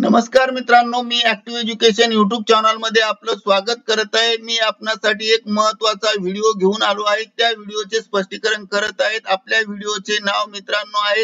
नमस्कार मित्रांनो, मी ऍक्टिव्ह एज्युकेशन युट्यूब चॅनल मध्ये आपलं स्वागत करत आहे। मी आपणासाठी एक महत्त्वाचा व्हिडिओ घेऊन आलो आहे। त्या व्हिडिओचे स्पष्टीकरण करत आहेत। आपल्या व्हिडिओचे नाव मित्रांनो आहे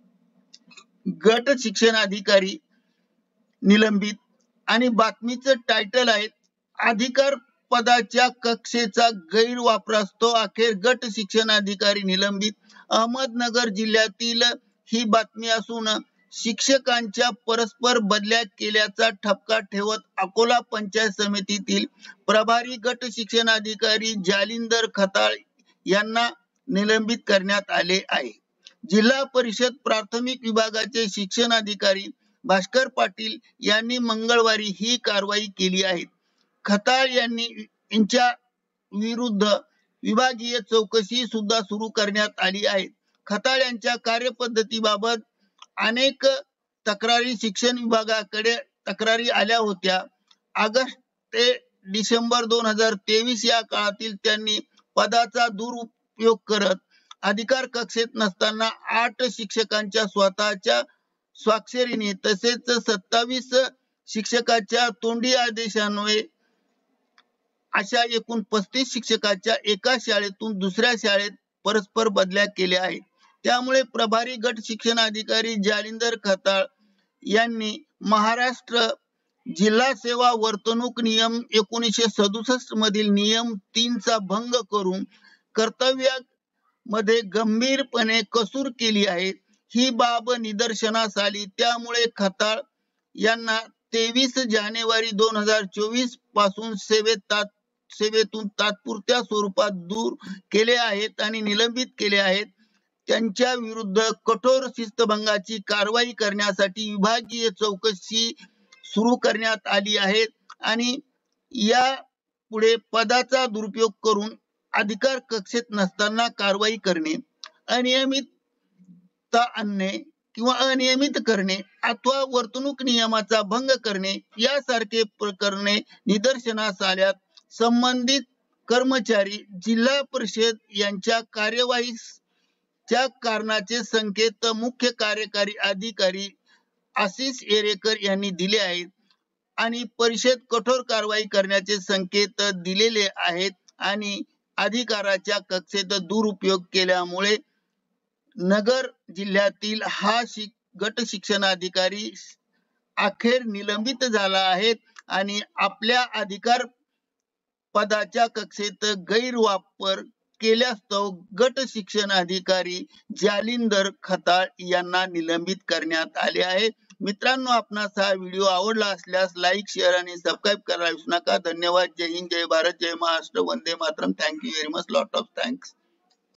गट शिक्षण अधिकारी निलंबित आणि बातमीचं टायटल आहे अधिकार पदाच्या कक्षेचा गैरवापरास्तव अखेर गट शिक्षण अधिकारी निलंबित। अहमदनगर जिल्ह्यातील ही बातमी असून शिक्षकांच्या परस्पर बदल्या केल्याचा ठपका ठेवत अकोला पंचायत समितीतील प्रभारी गट शिक्षण अधिकारी जालिंदर खताळ यांना निलंबित करण्यात आले आहे। जिल्हा परिषद प्राथमिक विभागाचे शिक्षण अधिकारी भास्कर पाटील यांनी मंगळवारी ही कारवाई केली आहे। खताळ यांच्या विरुद्ध विभागीय चौकशी सुद्धा सुरू करण्यात आली आहे। खताळ यांच्या कार्यपद्धतीबाबत अनेक तक्रारी शिक्षण विभागाकडे आल्या होत्या। ऑगस्ट ते डिसेंबर 2023 या काळातील त्यांनी पदाचा दुरुपयोग करत अधिकार कक्षेत नसताना 8 शिक्षकांच्या स्वतःच्या स्वाक्षरीने तसेच 27 शिक्षकाच्या तोंडी आदेशान्वये अशा एकूण 35 शिक्षकाच्या एका शाळेतून दुसऱ्या शाळेत परस्पर बदल्या केल्या आहेत। त्यामुळे प्रभारी गट शिक्षण अधिकारी जालिंदर खताळ यांनी महाराष्ट्र जिल्हा सेवा वर्तणूक नियम 1967 मधील नियम 3 चा भंग करून कर्तव्यामध्ये गंभीरपणे कसूर केली आहे। ही बाब निदर्शनास आली, त्यामुळे खताळ यांना 23 जानेवारी 2024 पासून सेवेतून तात्पुरत्या स्वरूपात दूर केले आहेत आणि निलंबित केले आहेत। त्यांच्या विरुद्ध कठोर शिस्तभंगाची कारवाई करण्यासाठी विभागीय चौकशी सुरू करण्यात आली आहे आणि या पुढे पदाचा दुरुपयोग करून अधिकार कक्षेत नसताना कारवाई करणे, अनियमितता आणणे किंवा अनियमित करणे अथवा वर्तणूक नियमाचा भंग करणे यासारखे प्रकरणे निदर्शनास आल्यास संबंधित कर्मचारी जिल्हा परिषद यांच्या कार्यवाहीच्या कारणाचे संकेत मुख्य कार्यकारी अधिकारी आशिष येरेकर यांनी दिले आहेत आणि परिषद कठोर कारवाई करण्याचे संकेत दिलेले आहेत आणि अधिकाराच्या कक्षेत दुरुपयोग केल्यामुळे नगर जिल्ह्यातील हा गट शिक्षण अधिकारी अखेर निलंबित झाला आहे आणि आपल्या अधिकार पदाच्या कक्षेत गैरवापर केल्यास्तव गट शिक्षण अधिकारी जालिंदर खताळ यांना निलंबित करण्यात आले आहे। मित्रांनो, आपणास हा व्हिडिओ आवडला असल्यास लाईक, शेअर आणि सबस्क्राईब करायला विसरू नका। धन्यवाद। जय हिंद, जय भारत, जय महाराष्ट्र, वंदे मातरम। Thank you very much, lot of thanks.